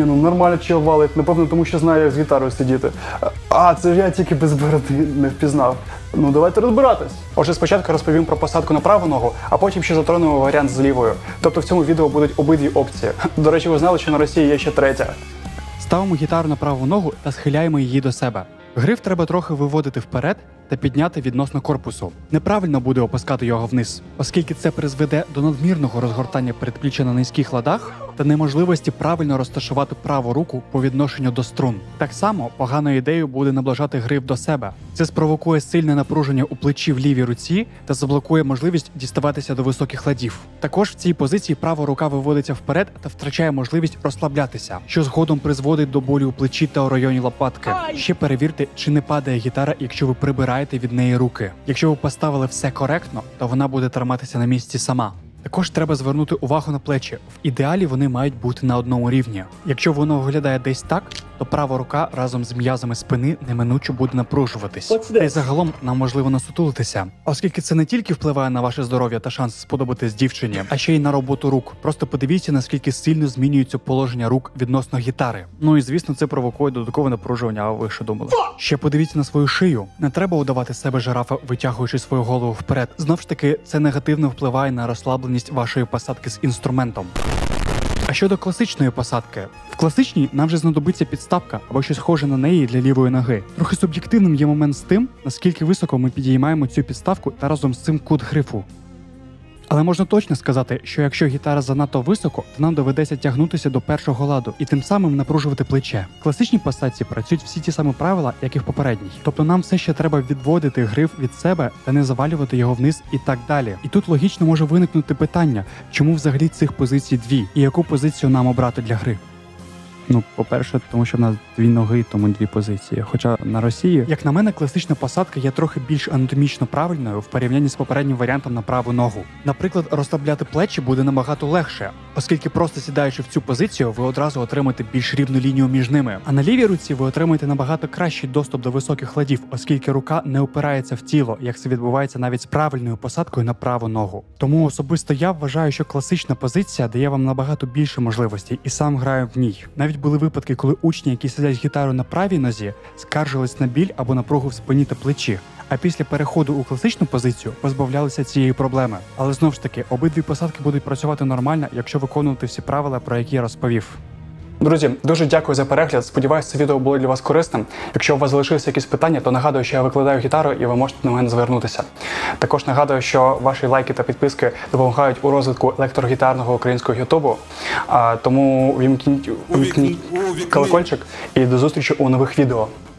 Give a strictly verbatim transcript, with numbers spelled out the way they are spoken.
Ні, ну нормально чел валить, напевно, тому що знає, як з гітарою сидіти. А, це ж я тільки без бороди не впізнав. Ну, давайте розбиратись. Отже, спочатку розповім про посадку на праву ногу, а потім ще затронемо варіант з лівою. Тобто в цьому відео будуть обидві опції. До речі, ви знали, що на Росії є ще третя. Ставимо гітару на праву ногу та схиляємо її до себе. Гриф треба трохи виводити вперед та підняти відносно корпусу. Неправильно буде опускати його вниз, оскільки це призведе до надмірного розгортання передпліччя на низьких ладах та неможливості правильно розташувати праву руку по відношенню до струн. Так само поганою ідеєю буде наближати гриф до себе. Це спровокує сильне напруження у плечі в лівій руці та заблокує можливість діставатися до високих ладів. Також в цій позиції права рука виводиться вперед та втрачає можливість розслаблятися, що згодом призводить до болю у плечі та у районі лопатки. Ще перевірте, чи не падає гітара, якщо ви прибираєте від неї руки. Якщо ви поставили все коректно, то вона буде триматися на місці сама. Також треба звернути увагу на плечі. В ідеалі вони мають бути на одному рівні. Якщо воно виглядає десь так, то права рука разом з м'язами спини неминуче буде напружуватись. Та й загалом нам можливо насутулитися. Оскільки це не тільки впливає на ваше здоров'я та шанс сподобатись дівчині, а ще й на роботу рук. Просто подивіться, наскільки сильно змінюється положення рук відносно гітари. Ну і звісно, це провокує додаткове напружування, а ви що думали? Ще подивіться на свою шию. Не треба удавати себе жирафа, витягуючи свою голову вперед. Знов ж таки, це негативно впливає на розслабленість вашої посадки з інструментом. А щодо класичної посадки. В класичній нам вже знадобиться підставка або щось схоже на неї для лівої ноги. Трохи суб'єктивним є момент з тим, наскільки високо ми підіймаємо цю підставку та разом з цим кут грифу. Але можна точно сказати, що якщо гітара занадто високо, то нам доведеться тягнутися до першого ладу і тим самим напружувати плече. В класичній посадці працюють всі ті самі правила, як і в попередній. Тобто нам все ще треба відводити гриф від себе та не завалювати його вниз і так далі. І тут логічно може виникнути питання, чому взагалі цих позицій дві і яку позицію нам обрати для гри. Ну, по-перше, тому що в нас дві ноги, тому дві позиції. Хоча на Росії, як на мене, класична посадка є трохи більш анатомічно правильною в порівнянні з попереднім варіантом на праву ногу. Наприклад, розслабляти плечі буде набагато легше, оскільки просто сідаючи в цю позицію, ви одразу отримаєте більш рівну лінію між ними. А на лівій руці ви отримаєте набагато кращий доступ до високих ладів, оскільки рука не опирається в тіло, як це відбувається навіть з правильною посадкою на праву ногу. Тому особисто я вважаю, що класична позиція дає вам набагато більше можливостей і сам граю в ній. Навіть були випадки, коли учні, які сидять з гітарою на правій нозі, скаржились на біль або напругу в спині та плечі, а після переходу у класичну позицію позбавлялися цієї проблеми. Але знову ж таки, обидві посадки будуть працювати нормально, якщо виконувати всі правила, про які я розповів. Друзі, дуже дякую за перегляд. Сподіваюся, це відео було для вас корисним. Якщо у вас залишилися якісь питання, то нагадую, що я викладаю гітару і ви можете на мене звернутися. Також нагадую, що ваші лайки та підписки допомагають у розвитку електрогітарного українського ютубу. Тому увімкніть колокольчик і до зустрічі у нових відео.